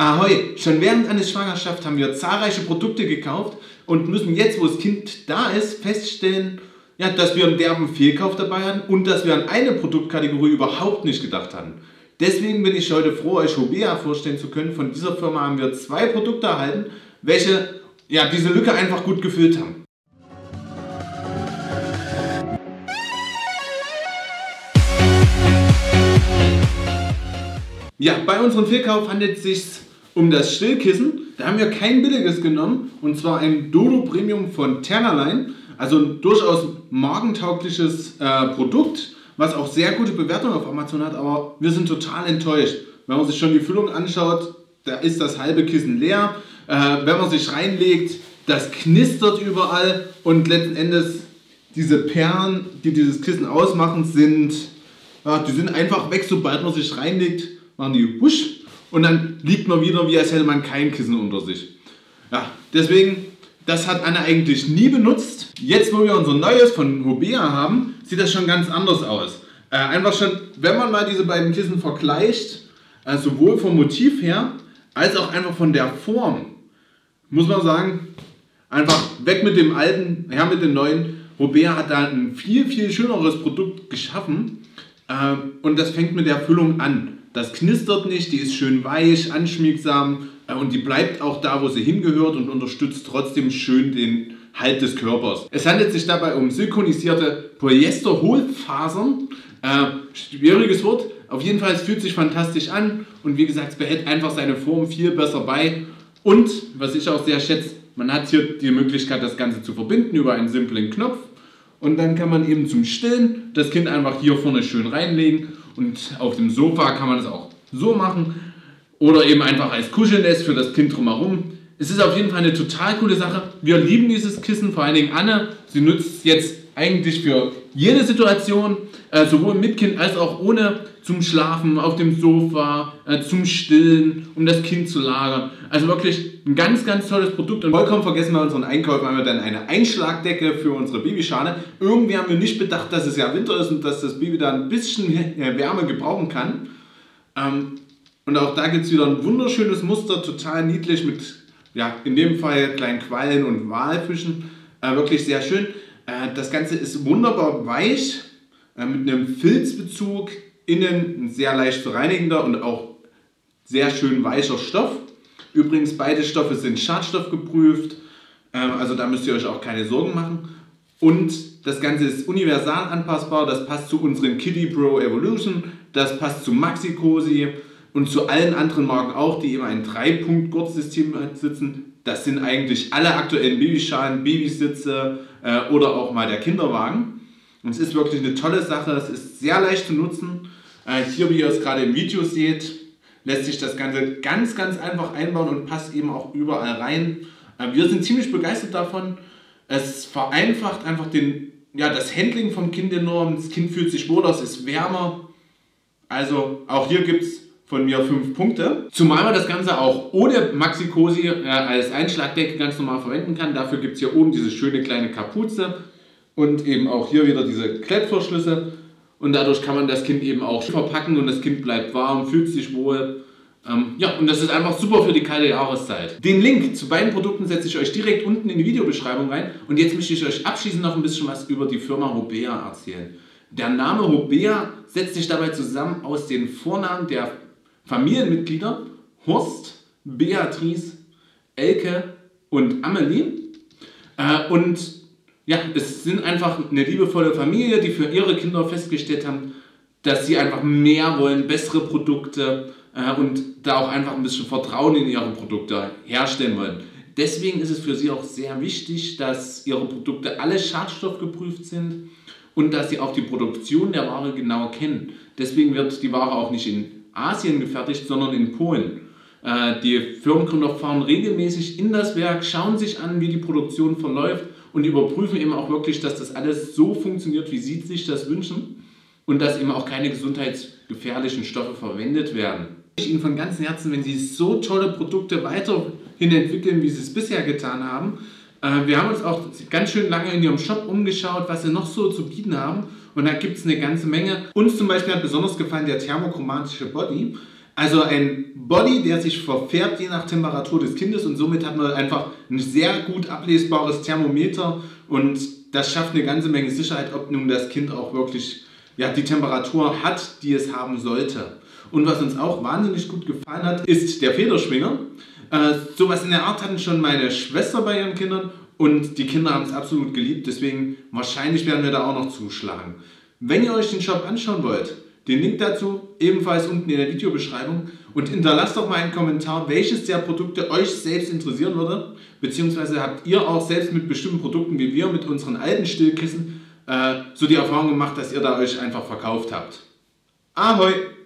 Ahoi! Schon während einer Schwangerschaft haben wir zahlreiche Produkte gekauft und müssen jetzt, wo das Kind da ist, feststellen, dass wir einen derben Fehlkauf dabei hatten und dass wir an eine Produktkategorie überhaupt nicht gedacht hatten. Deswegen bin ich heute froh, euch Hobea vorstellen zu können. Von dieser Firma haben wir 2 Produkte erhalten, welche diese Lücke einfach gut gefüllt haben. Ja, bei unserem Fehlkauf handelt es sich um das Stillkissen. Da haben wir kein billiges genommen, und zwar ein Dodo Premium von Terraline. Also ein durchaus magentaugliches Produkt, was auch sehr gute Bewertungen auf Amazon hat, aber wir sind total enttäuscht. Wenn man sich schon die Füllung anschaut, da ist das halbe Kissen leer. Wenn man sich reinlegt, das knistert überall, und letzten Endes diese Perlen, die dieses Kissen ausmachen, die sind einfach weg, sobald man sich reinlegt, machen die husch, und dann liegt man wieder, wie als hätte man kein Kissen unter sich. Ja, deswegen, das hat Anne eigentlich nie benutzt. Jetzt, wo wir unser neues von Hobea haben, sieht das schon ganz anders aus. Einfach schon, wenn man mal diese beiden Kissen vergleicht, sowohl vom Motiv her, als auch einfach von der Form, muss man sagen, einfach weg mit dem alten, her mit dem neuen. Hobea hat da ein viel, viel schöneres Produkt geschaffen, und das fängt mit der Füllung an. Das knistert nicht, die ist schön weich, anschmiegsam, und die bleibt auch da, wo sie hingehört, und unterstützt trotzdem schön den Halt des Körpers. Es handelt sich dabei um silikonisierte Polyester-Hohlfasern. Schwieriges Wort. Auf jeden Fall, es fühlt sich fantastisch an, und wie gesagt, es behält einfach seine Form viel besser bei. Und, was ich auch sehr schätze, man hat hier die Möglichkeit, das Ganze zu verbinden über einen simplen Knopf. Und dann kann man eben zum Stillen das Kind einfach hier vorne schön reinlegen, und auf dem Sofa kann man das auch so machen oder eben einfach als Kuschelnest für das Kind drumherum. Es ist auf jeden Fall eine total coole Sache. Wir lieben dieses Kissen, vor allen Dingen Anne. Sie nutzt es jetzt eigentlich für jede Situation, sowohl mit Kind als auch ohne, zum Schlafen, auf dem Sofa, zum Stillen, um das Kind zu lagern. Also wirklich ein ganz, ganz tolles Produkt. Und vollkommen vergessen bei unseren Einkäufen haben wir dann eine Einschlagdecke für unsere Babyschale. Irgendwie haben wir nicht bedacht, dass es ja Winter ist und dass das Baby da ein bisschen Wärme gebrauchen kann. Und auch da gibt es wieder ein wunderschönes Muster, total niedlich mit, in dem Fall kleinen Quallen und Walfischen. Wirklich sehr schön. Das Ganze ist wunderbar weich, mit einem Filzbezug. Innen ein sehr leicht zu reinigender und auch sehr schön weicher Stoff. Übrigens, beide Stoffe sind schadstoffgeprüft, also da müsst ihr euch auch keine Sorgen machen. Und das Ganze ist universal anpassbar, das passt zu unseren Kiddie Pro Evolution, das passt zu Maxi Cosi und zu allen anderen Marken auch, die eben ein 3-Punkt-Gurtsystem sitzen. Das sind eigentlich alle aktuellen Babyschalen, Babysitze oder auch mal der Kinderwagen. Und es ist wirklich eine tolle Sache, es ist sehr leicht zu nutzen. Hier, wie ihr es gerade im Video seht, lässt sich das Ganze ganz, ganz einfach einbauen und passt eben auch überall rein. Wir sind ziemlich begeistert davon. Es vereinfacht einfach das Handling vom Kind enorm. Das Kind fühlt sich wohler, es ist wärmer. Also auch hier gibt es von mir 5 Punkte. Zumal man das Ganze auch ohne Maxi Cosi als Einschlagdecke ganz normal verwenden kann. Dafür gibt es hier oben diese schöne kleine Kapuze und eben auch hier wieder diese Klettverschlüsse. Und dadurch kann man das Kind eben auch verpacken und das Kind bleibt warm, fühlt sich wohl. Und das ist einfach super für die kalte Jahreszeit. Den Link zu beiden Produkten setze ich euch direkt unten in die Videobeschreibung rein. Und jetzt möchte ich euch abschließend noch ein bisschen was über die Firma Hobea erzählen. Der Name Hobea setzt sich dabei zusammen aus den Vornamen der Familienmitglieder Horst, Beatrice, Elke und Amelie. Es sind einfach eine liebevolle Familie, die für ihre Kinder festgestellt haben, dass sie einfach mehr wollen, bessere Produkte und da auch einfach ein bisschen Vertrauen in ihre Produkte herstellen wollen. Deswegen ist es für sie auch sehr wichtig, dass ihre Produkte alle schadstoffgeprüft sind und dass sie auch die Produktion der Ware genau kennen. Deswegen wird die Ware auch nicht in Asien gefertigt, sondern in Polen. Die Firmengründer fahren regelmäßig in das Werk, schauen sich an, wie die Produktion verläuft und überprüfen eben auch wirklich, dass das alles so funktioniert, wie sie sich das wünschen und dass eben auch keine gesundheitsgefährlichen Stoffe verwendet werden. Ich Ihnen von ganzem Herzen, wenn Sie so tolle Produkte weiterhin entwickeln, wie Sie es bisher getan haben. Wir haben uns auch ganz schön lange in Ihrem Shop umgeschaut, was Sie noch so zu bieten haben, und da gibt es eine ganze Menge. Uns zum Beispiel hat besonders gefallen der thermochromatische Body. Also ein Body, der sich verfärbt je nach Temperatur des Kindes und somit hat man einfach ein sehr gut ablesbares Thermometer und das schafft eine ganze Menge Sicherheit, ob nun das Kind auch wirklich die Temperatur hat, die es haben sollte. Und was uns auch wahnsinnig gut gefallen hat, ist der Federschwinger. Sowas in der Art hatten schon meine Schwester bei ihren Kindern und die Kinder haben es absolut geliebt, deswegen wahrscheinlich werden wir da auch noch zuschlagen. Wenn ihr euch den Shop anschauen wollt, den Link dazu ebenfalls unten in der Videobeschreibung und hinterlasst doch mal einen Kommentar, welches der Produkte euch selbst interessieren würde, beziehungsweise habt ihr auch selbst mit bestimmten Produkten wie wir mit unseren alten Stillkissen so die Erfahrung gemacht, dass ihr da euch einfach verkauft habt. Ahoi!